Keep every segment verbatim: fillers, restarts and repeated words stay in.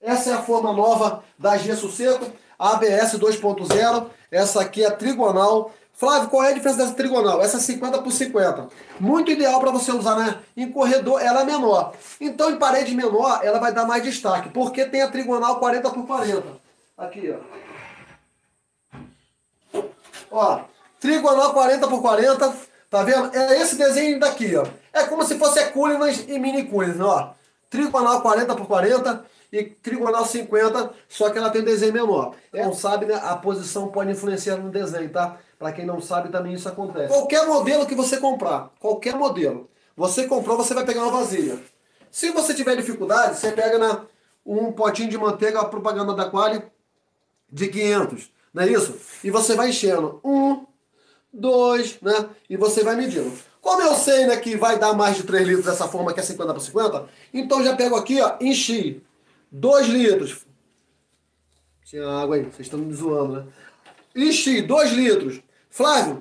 Essa é a forma nova da gesso seco, A B S dois ponto zero. Essa aqui é trigonal. Flávio, qual é a diferença dessa trigonal? Essa é cinquenta por cinquenta. Muito ideal para você usar, né? Em corredor, ela é menor. Então, em parede menor, ela vai dar mais destaque. Porque tem a trigonal quarenta por quarenta. Aqui, ó. Ó, trigonal quarenta por quarenta. Tá vendo? É esse desenho daqui, ó. É como se fosse a Cullinan e mini Cullinan, ó. Trigonal quarenta por quarenta e trigonal cinquenta, só que ela tem desenho menor. É. Não sabe, né? A posição pode influenciar no desenho, tá? Para quem não sabe, também isso acontece. Qualquer modelo que você comprar, qualquer modelo, você comprou, você vai pegar uma vasilha. Se você tiver dificuldade, você pega na, um potinho de manteiga, a propaganda da Quali, de quinhentos, não é isso? E você vai enchendo. Um, dois, né? E você vai medindo. Como eu sei, né, que vai dar mais de três litros dessa forma que é cinquenta por cinquenta, então já pego aqui, ó, enchi dois litros. Tinha água aí, vocês estão me zoando, né? Enchi dois litros. Flávio,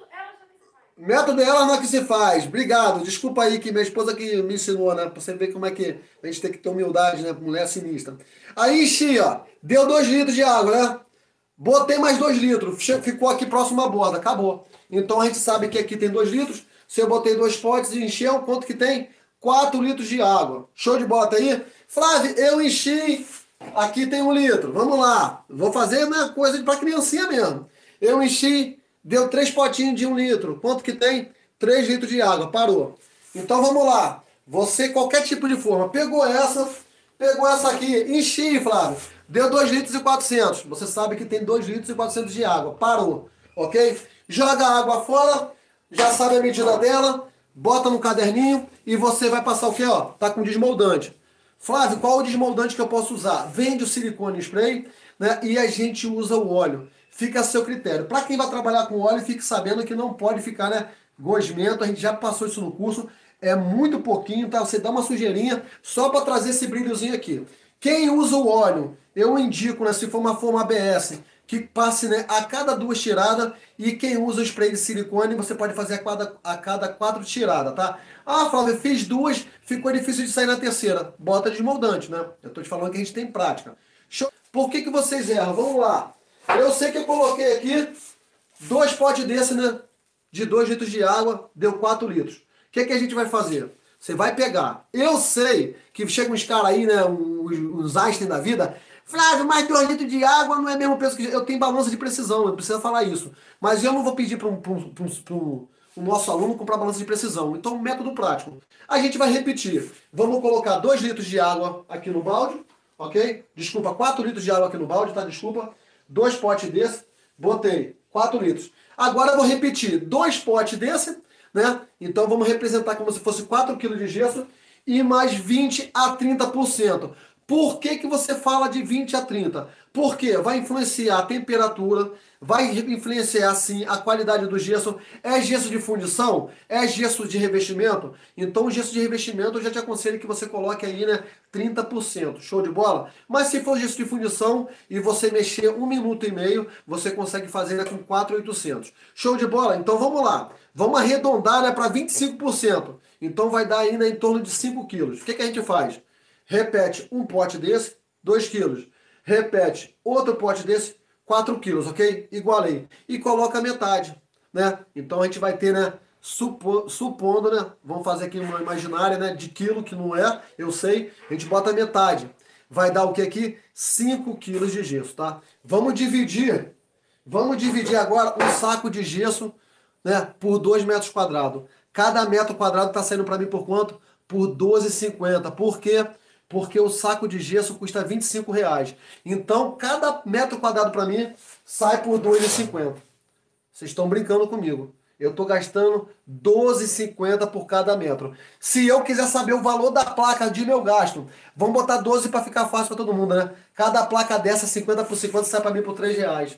método ela não é que se faz. Obrigado. Desculpa aí que minha esposa que me ensinou, né? Pra você ver como é que a gente tem que ter humildade, né? Mulher sinistra. Aí enchi, ó. Deu dois litros de água, né? Botei mais dois litros. Ficou aqui próximo à borda. Acabou. Então a gente sabe que aqui tem dois litros. Se eu botei dois potes e encheu, quanto que tem? quatro litros de água. Show de bola, tá aí? Flávio, eu enchi. Aqui tem um litro. Vamos lá. Vou fazer uma coisa pra criancinha mesmo. Eu enchi, deu três potinhos de um litro. Quanto que tem? três litros de água. Parou. Então vamos lá. Você, qualquer tipo de forma, pegou essa, pegou essa aqui, enchi, Flávio. Deu dois litros e quatrocentos. Você sabe que tem dois litros e quatrocentos de água. Parou. Ok? Joga a água fora, já sabe a medida dela, bota no caderninho e você vai passar o quê? Ó, tá com desmoldante. Flávio, qual o desmoldante que eu posso usar? Vende o silicone spray, né? E a gente usa o óleo. Fica a seu critério. Para quem vai trabalhar com óleo, fique sabendo que não pode ficar, né, gosmento. A gente já passou isso no curso. É muito pouquinho, tá? Você dá uma sujeirinha só para trazer esse brilhozinho aqui. Quem usa o óleo, eu indico, né, se for uma forma A B S, que passe, né, a cada duas tiradas. E quem usa o spray de silicone, você pode fazer a cada, a cada quatro tiradas, tá? Ah, Flávio, eu fiz duas, ficou difícil de sair na terceira. Bota desmoldante, né? Eu tô te falando que a gente tem prática. Show. Por que que vocês erram? Vamos lá. Eu sei que eu coloquei aqui dois potes desse, né? De dois litros de água, deu quatro litros. O que que a gente vai fazer? Você vai pegar. Eu sei que chega uns caras aí, né? Uns, uns Einstein da vida. Flávio, mais dois litros de água não é mesmo peso que... Eu tenho balança de precisão, eu preciso falar isso. Mas eu não vou pedir para um, um, um, um, o nosso aluno comprar balança de precisão. Então, método prático. A gente vai repetir. Vamos colocar dois litros de água aqui no balde, ok? Desculpa, quatro litros de água aqui no balde, tá? Desculpa. Dois potes desse, botei quatro litros. Agora eu vou repetir dois potes desse, né? Então vamos representar como se fosse quatro quilos de gesso e mais vinte a trinta por cento. Por que que você fala de vinte a trinta? Porque vai influenciar a temperatura, vai influenciar sim a qualidade do gesso. É gesso de fundição? É gesso de revestimento? Então o gesso de revestimento eu já te aconselho que você coloque aí, né, trinta por cento. Show de bola? Mas se for gesso de fundição e você mexer um minuto e meio, você consegue fazer, né, com quatro mil e oitocentos. Show de bola? Então vamos lá. Vamos arredondar, né, para vinte e cinco por cento. Então vai dar aí, né, em torno de cinco quilos. O que que a gente faz? Repete um pote desse, dois quilos. Repete outro pote desse, quatro quilos, ok? Igualei. E coloca a metade, né? Então a gente vai ter, né, supo, supondo, né? Vamos fazer aqui uma imaginária, né, de quilo, que não é, eu sei. A gente bota a metade. Vai dar o que aqui? cinco quilos de gesso, tá? Vamos dividir. Vamos dividir agora um saco de gesso, né, por dois metros quadrados. Cada metro quadrado está saindo para mim por quanto? Por doze reais e cinquenta centavos. Por quê? Porque o saco de gesso custa vinte e cinco reais. Então, cada metro quadrado para mim sai por dois reais e cinquenta centavos. Vocês estão brincando comigo. Eu estou gastando doze reais e cinquenta centavos por cada metro. Se eu quiser saber o valor da placa de meu gasto, vamos botar doze para ficar fácil para todo mundo, né? Cada placa dessa, cinquenta por cinquenta, sai para mim por três reais.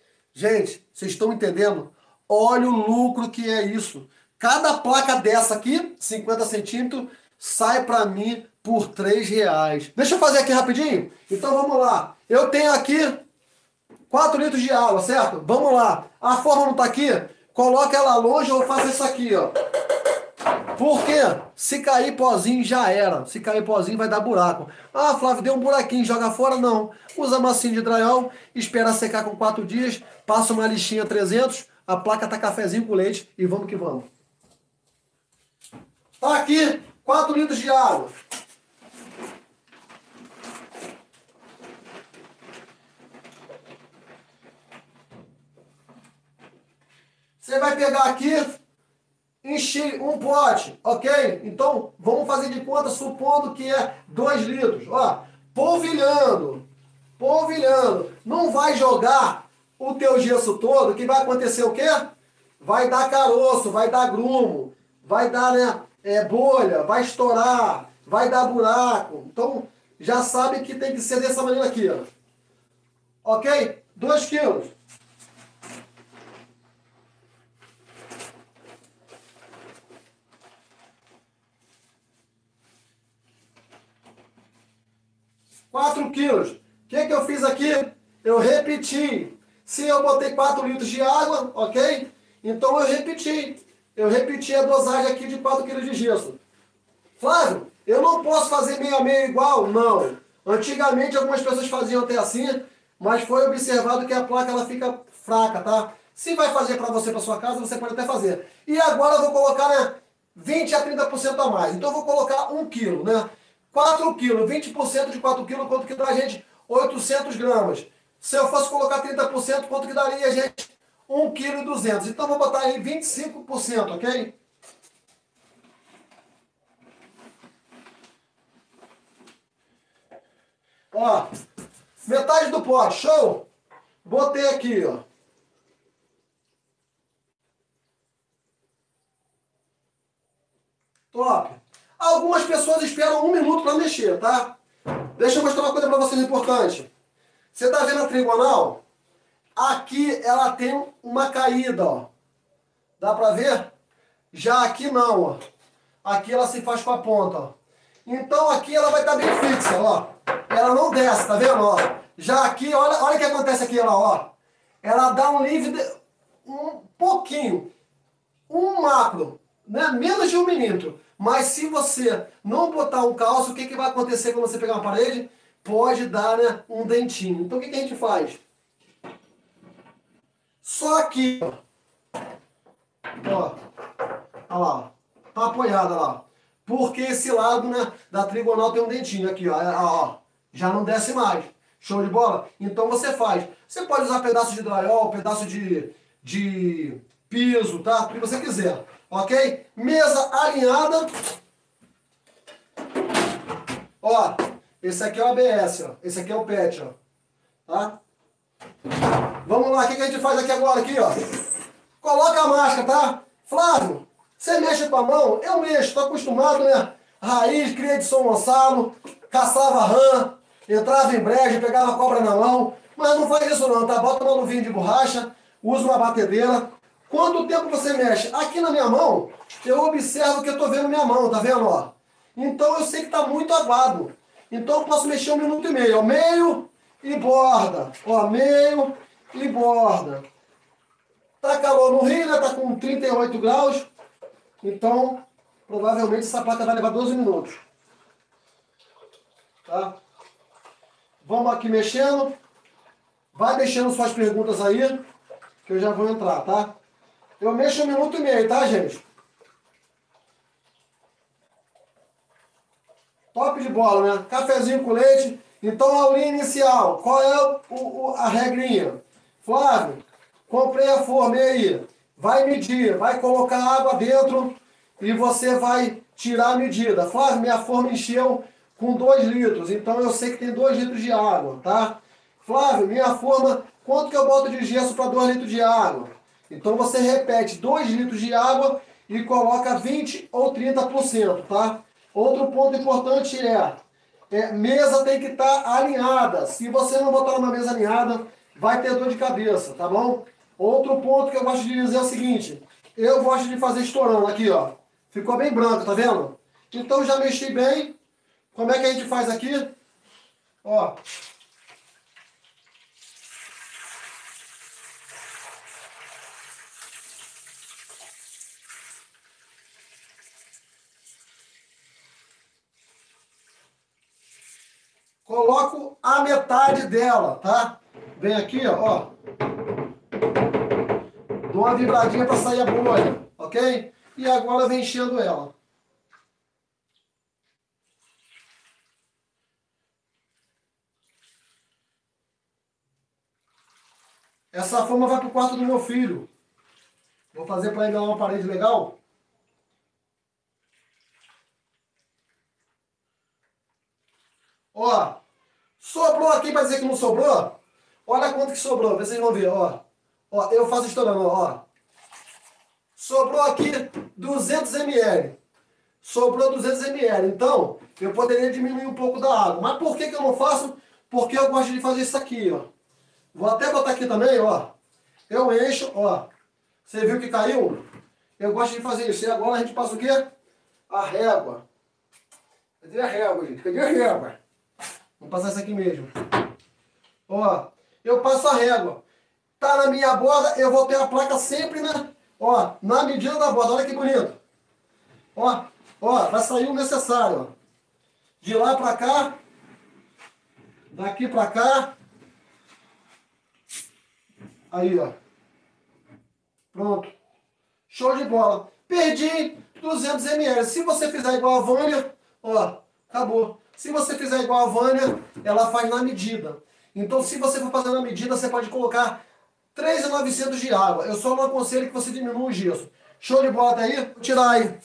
Gente, vocês estão entendendo? Olha o lucro que é isso. Cada placa dessa aqui, cinquenta centímetros, sai para mim por três reais. Deixa eu fazer aqui rapidinho. Então vamos lá. Eu tenho aqui quatro litros de água, certo? Vamos lá. A forma não está aqui? Coloca ela longe ou faça isso aqui, ó. Porque se cair pozinho já era. Se cair pozinho vai dar buraco. Ah, Flávio, deu um buraquinho, joga fora? Não. Usa massinha de drywall, espera secar com quatro dias, passa uma lixinha trezentos, a placa tá cafezinho com leite e vamos que vamos. Tá aqui, quatro litros de água. Você vai pegar aqui, encher um pote, ok? Então, vamos fazer de conta supondo que é dois litros. Ó, polvilhando, polvilhando. Não vai jogar o teu gesso todo, que vai acontecer o quê? Vai dar caroço, vai dar grumo, vai dar, né, é, bolha, vai estourar, vai dar buraco. Então, já sabe que tem que ser dessa maneira aqui, ó. Ok? dois quilos. quatro quilos. O que, que eu fiz aqui? Eu repeti. Se eu botei quatro litros de água, ok? Então eu repeti. Eu repeti a dosagem aqui de quatro quilos de gesso. Flávio, eu não posso fazer meio a meio igual? Não. Antigamente algumas pessoas faziam até assim, mas foi observado que a placa ela fica fraca, tá? Se vai fazer para você, para sua casa, você pode até fazer. E agora eu vou colocar, né, vinte a trinta por cento a mais. Então eu vou colocar um quilo, né? quatro quilos, vinte por cento de quatro quilos, quanto que dá, gente? oitocentos gramas. Se eu fosse colocar trinta por cento, quanto que daria, gente? um vírgula duzentos quilos. Então vou botar aí vinte e cinco por cento, ok? Ó, metade do pote, show? Botei aqui, ó. Top. Algumas pessoas esperam um minuto para mexer, tá? Deixa eu mostrar uma coisa para vocês importante. Você tá vendo a trigonal? Aqui ela tem uma caída, ó. Dá para ver? Já aqui não, ó. Aqui ela se faz com a ponta, ó. Então aqui ela vai estar bem fixa, ó. Ela não desce, tá vendo, ó? Já aqui, olha, olha o que acontece aqui, ela, ó. Ela dá um livre, de, um pouquinho, um macro, né? Menos de um milímetro. Mas se você não botar um calço, o que, que vai acontecer quando você pegar uma parede? Pode dar, né, um dentinho. Então o que, que a gente faz? Só aqui, ó. Ó. Olha lá, ó. Tá apoiada lá. Porque esse lado, né, da trigonal tem um dentinho aqui, ó. ó. Já não desce mais. Show de bola? Então você faz. Você pode usar pedaço de drywall, pedaço de, de piso, tá? O que você quiser. Ok? Mesa alinhada. Ó, esse aqui é o A B S, ó. Esse aqui é o PET, ó. Tá? Vamos lá, o que a gente faz aqui agora, aqui, ó. Coloca a máscara, tá? Flávio, você mexe com a mão? Eu mexo, tô acostumado, né? Raiz, cria de São Gonçalo, caçava rã, entrava em breja, pegava cobra na mão. Mas não faz isso não, tá? Bota uma luvinha de borracha, usa uma batedeira. Quanto tempo você mexe? Aqui na minha mão, eu observo que eu tô vendo minha mão, tá vendo, ó? Então eu sei que tá muito aguado. Então eu posso mexer um minuto e meio, ó. Meio e borda. Ó, meio e borda. Tá calor no Rio, né? Tá com trinta e oito graus. Então, provavelmente essa placa vai levar doze minutos. Tá? Vamos aqui mexendo. Vai deixando suas perguntas aí, que eu já vou entrar, tá? Eu mexo um minuto e meio, tá, gente? Top de bola, né? Cafezinho com leite. Então, a aulinha inicial. Qual é o, o, a regrinha? Flávio, comprei a forma, e aí? Vai medir, vai colocar água dentro e você vai tirar a medida. Flávio, minha forma encheu com dois litros, então eu sei que tem dois litros de água, tá? Flávio, minha forma, quanto que eu boto de gesso para dois litros de água? Então você repete dois litros de água e coloca vinte ou trinta por cento, tá? Outro ponto importante é, é mesa tem que estar tá alinhada. Se você não botar uma mesa alinhada, vai ter dor de cabeça, tá bom? Outro ponto que eu gosto de dizer é o seguinte, eu gosto de fazer estourando aqui, ó. Ficou bem branco, tá vendo? Então já mexi bem. Como é que a gente faz aqui? Ó. metade dela, tá? Vem aqui, ó, ó. Dou uma vibradinha para sair a bolha, ok? E agora vem enchendo ela. Essa forma vai pro quarto do meu filho. Vou fazer para ele dar uma parede legal. Ó, sobrou aqui para dizer que não sobrou? Olha quanto que sobrou, vocês vão ver, ó. Ó, eu faço estourando, ó. Sobrou aqui duzentos mililitros. Sobrou duzentos mililitros. Então, eu poderia diminuir um pouco da água. Mas por que que eu não faço? Porque eu gosto de fazer isso aqui, ó. Vou até botar aqui também, ó. Eu encho, ó. Você viu que caiu? Eu gosto de fazer isso. E agora a gente passa o quê? A régua. Cadê a régua, gente? Cadê a régua? Vou passar isso aqui mesmo. Ó, eu passo a régua. Tá na minha borda, eu vou ter a placa sempre na, ó, na medida da borda. Olha que bonito. Ó, ó, vai sair o necessário, ó. De lá pra cá, daqui pra cá. Aí, ó. Pronto. Show de bola. Perdi duzentos mililitros. Se você fizer igual a Vânia, ó, acabou. Se você fizer igual a Vânia, ela faz na medida. Então, se você for fazer na medida, você pode colocar três mil e novecentos de água. Eu só não aconselho que você diminua o gesso. Show de bola até aí? Vou tirar aí.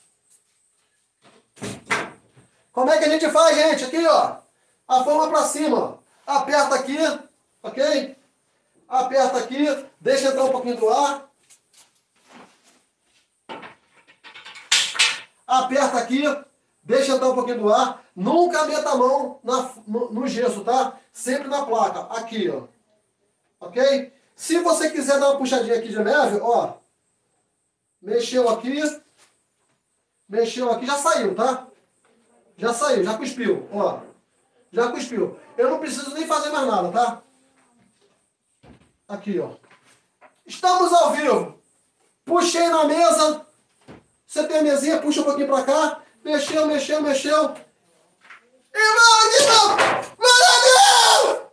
Como é que a gente faz, gente? Aqui, ó. A forma pra cima, ó. Aperta aqui, ok? Aperta aqui. Deixa entrar um pouquinho do ar. Aperta aqui. Deixa entrar um pouquinho do ar. Nunca meta a mão na, no, no gesso, tá? Sempre na placa. Aqui, ó. Ok? Se você quiser dar uma puxadinha aqui de leve, ó. Mexeu aqui. Mexeu aqui, já saiu, tá? Já saiu, já cuspiu, ó. Já cuspiu. Eu não preciso nem fazer mais nada, tá? Aqui, ó. Estamos ao vivo. Puxei na mesa. Você tem a mesinha, puxa um pouquinho pra cá. Mexeu, mexeu, mexeu. Irmão, Maravilha!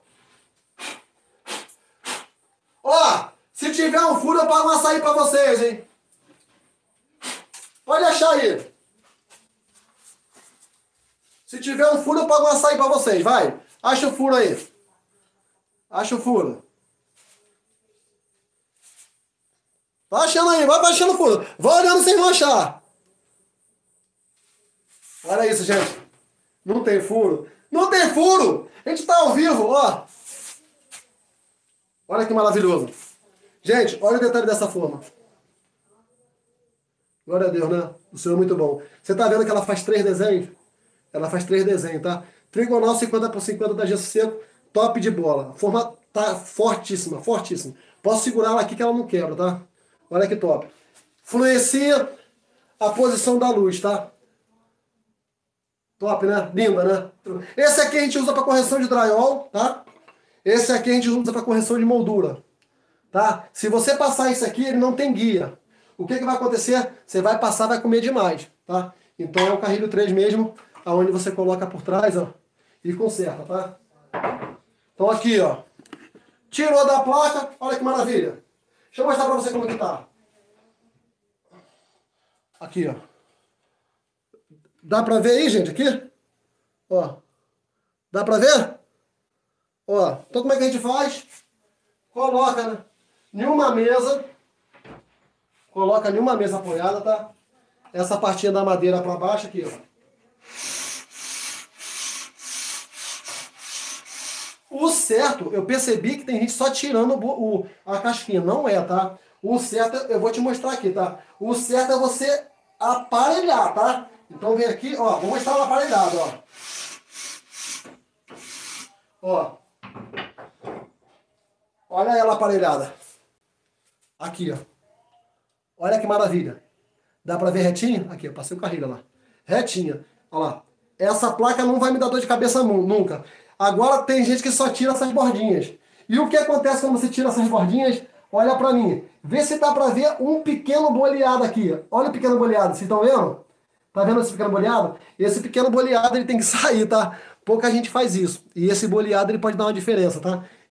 Ó, se tiver um furo, eu pago um açaí pra vocês, hein? Pode achar aí. Se tiver um furo, eu pago um açaí pra vocês. Vai. Acha o furo aí. Acha o furo. Vai achando aí. Vai achando o furo. Vai olhando sem não achar. Olha isso, gente. Não tem furo. Não tem furo. A gente tá ao vivo, ó. Olha que maravilhoso. Gente, olha o detalhe dessa forma. Glória a Deus, né? O Senhor é muito bom. Você tá vendo que ela faz três desenhos? Ela faz três desenhos, tá? Trigonal cinquenta por cinquenta da gesso seco, top de bola. A forma tá fortíssima, fortíssima. Posso segurar ela aqui que ela não quebra, tá? Olha que top. Influencia a posição da luz, tá? Top, né? Linda, né? Esse aqui a gente usa para correção de drywall, tá? Esse aqui a gente usa para correção de moldura, tá? Se você passar isso aqui, ele não tem guia. O que que vai acontecer? Você vai passar, vai comer demais, tá? Então é o carrilho três mesmo, aonde você coloca por trás, ó, e conserta, tá? Então aqui, ó. Tirou da placa, olha que maravilha. Deixa eu mostrar pra você como que tá. Aqui, ó. Dá pra ver aí, gente, aqui? Ó. Dá pra ver? Ó. Então como é que a gente faz? Coloca, né, em uma mesa. Coloca em uma mesa apoiada, tá? Essa partinha da madeira pra baixo aqui, ó. O certo, eu percebi que tem gente só tirando o, o, a casquinha. Não é, tá? O certo, eu vou te mostrar aqui, tá? O certo é você aparelhar, tá? Então vem aqui, ó. Vou mostrar o aparelhado, ó. Ó. Olha ela aparelhada. Aqui, ó. Olha que maravilha. Dá pra ver retinho? Aqui, eu passei o carrilho lá. Retinha. Olha lá. Essa placa não vai me dar dor de cabeça nunca. Agora tem gente que só tira essas bordinhas. E o que acontece quando você tira essas bordinhas? Olha pra mim. Vê se dá pra ver um pequeno boleado aqui. Olha o pequeno boleado. Vocês estão vendo? Tá vendo esse pequeno boleado? Esse pequeno boleado ele tem que sair, tá? pouca gente faz isso. E esse boleado ele pode dar uma diferença, tá?